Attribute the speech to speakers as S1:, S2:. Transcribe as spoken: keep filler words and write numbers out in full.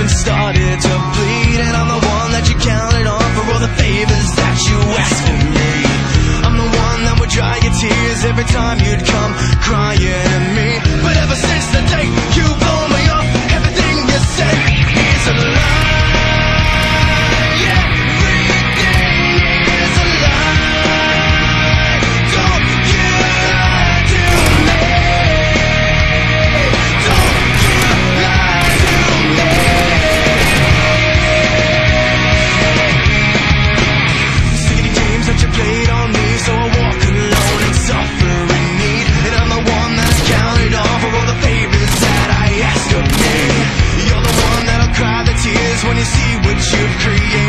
S1: and started to bleed. And I'm the one that you counted on for all the favors that you asked of me. I'm the one that would dry your tears every time you'd come crying to me. But ever since the day you blow me off, everything you say is a lie. When you see what you've created.